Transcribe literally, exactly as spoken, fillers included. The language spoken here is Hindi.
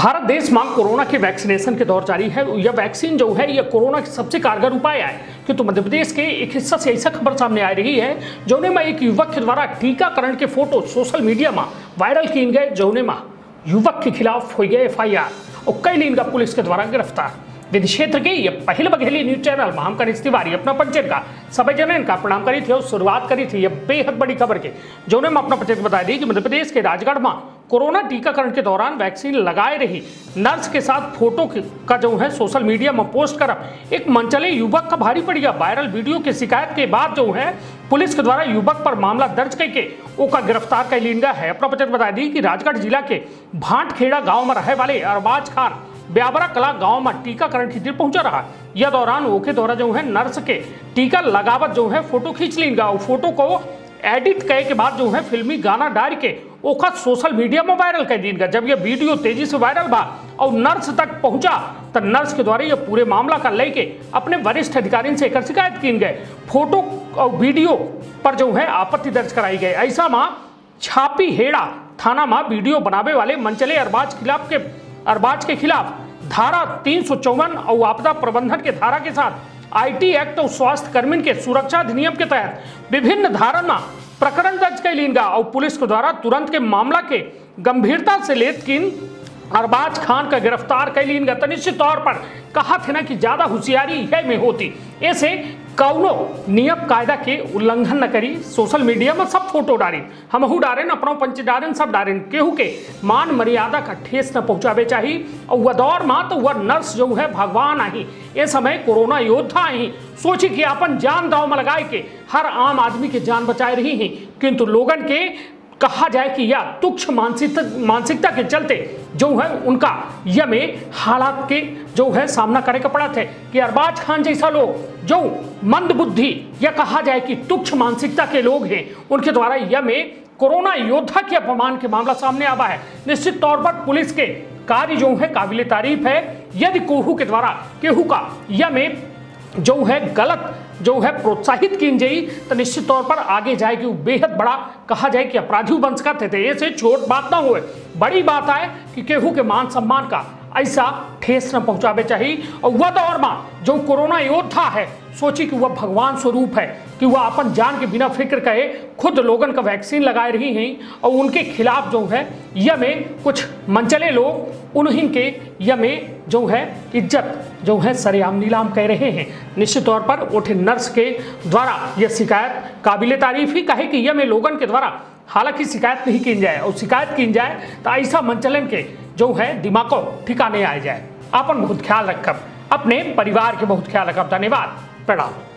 भारत देश में कोरोना के वैक्सीनेशन के दौर जारी है। यह वैक्सीन जो है यह कोरोना की सबसे कारगर उपाय है। किंतु मध्य प्रदेश के एक हिस्सा से ऐसा खबर सामने आ रही है जौने में एक युवक के द्वारा टीकाकरण के फोटो सोशल मीडिया में वायरल किए गए, जौने में युवक के खिलाफ हुई एफ आई आर और कई दिन का पुलिस के द्वारा गिरफ्तार। विधि क्षेत्र के ये पहले बघेली न्यूज चैनल में हम कनिष्ठ तिवारी अपना पंचायत का सभी जन का प्रणाम करी थी और शुरुआत करी थी यह बेहद बड़ी खबर के, जौने में अपना पंचायत बता दी कि मध्य प्रदेश के राजगढ़ में कोरोना टीकाकरण के दौरान वैक्सीन लगाए रही नर्स के साथ फोटो का जो है सोशल मीडिया में पोस्ट कर एक मनचले युवक का भारी पड़ गया। वायरल वीडियो की शिकायत के बाद जो है पुलिस के द्वारा युवक पर मामला दर्ज करके ओका गिरफ्तार कर लिया है। अपना पंचायत बता दी कि राजगढ़ जिला के भाटखेड़ा गांव में रहने वाले अरबाज खान ब्यावरा कला गांव में टीकाकरण खातिर पहुंचा रहा। यह दौरान ओके द्वारा जो है नर्स के टीका लगावत जो है फोटो खींच लीगा और फोटो को एडिट करे के बाद जो है फिल्मी गाना डाल के ओखा सोशल मीडिया में वायरल कर दीगा। जब यह वीडियो तेजी से वायरल बा और नर्स तक पहुंचा तो नर्स के द्वारा यह पूरे मामला का लेके अपने वरिष्ठ अधिकारी से एक शिकायत की गए। फोटो और वीडियो पर जो है आपत्ति दर्ज कराई गई। ऐसा में छापी हेड़ा थाना में वीडियो बनावे वाले मनचले अरबाज खिलाफ के अरबाज के खिलाफ धारा तीन सौ चौवन और आपदा प्रबंधन के धारा के साथ आईटी एक्ट और स्वास्थ्य कर्मी के सुरक्षा अधिनियम के तहत विभिन्न धारा में प्रकरण दर्ज कर लीगा और पुलिस के द्वारा तुरंत के मामला के गंभीरता से लेकिन अरबाज खान का गिरफ्तार कर लीगा। तो निश्चित तौर पर कहा थे ना कि ज्यादा होशियारी है में होती, ऐसे कौनो नियम कायदा के उल्लंघन न करी। सोशल मीडिया में सब फोटो डाली, हमहू डारें, अपना पंच डारें, सब डारें, केहू के मान मर्यादा का ठेस न पहुंचावे चाहिए। और वह दौर में तो वह नर्स जो है भगवान आई, ये समय कोरोना योद्धा आई, सोची कि अपन जान दाव में लगाए के हर आम आदमी के जान बचाए रही हैं। किंतु लोगन के कहा जाए कि या तुच्छ मानसिकता मानसिकता के चलते जो है उनका यह में हालात के जो है सामना करे का पड़ा थे कि अरबाज खान जैसा लोग जो मंद बुद्धि या कहा जाए कि तुच्छ मानसिकता के लोग हैं, उनके द्वारा यह में कोरोना योद्धा के अपमान के मामला सामने आवा है। निश्चित तौर पर पुलिस के कार्य जो है काबिले तारीफ है। यदि कोहू के द्वारा केहू का यह में जो है गलत जो है प्रोत्साहित की जाए तो निश्चित तौर पर आगे जाएगी बेहद बड़ा कहा जाए कि अपराधी बन सकते थे। ऐसे छोट बात ना हुए, बड़ी बात है कि केहू के मान सम्मान का ऐसा ठेस न पहुंचावे चाहिए। और वह दौर में जो कोरोना योद्धा है सोची कि वह भगवान स्वरूप है कि वह अपन जान के बिना फिक्र कहे खुद लोगन का वैक्सीन लगाए रही हैं और उनके खिलाफ जो है यह में कुछ मनचले लोग उन्हीं के यह में जो है इज्जत जो है सरेआम नीलाम कह रहे हैं। निश्चित तौर पर उठे नर्स के द्वारा यह शिकायत काबिले तारीफ ही कहे कि यह में लोगन के द्वारा हालांकि शिकायत नहीं की जाए और शिकायत की जाए तो ऐसा मनचलन के जो है दिमागों ठिकाने आ जाए। अपन बहुत ख्याल रखब, अपने परिवार के बहुत ख्याल रखब। धन्यवाद, प्रणाम।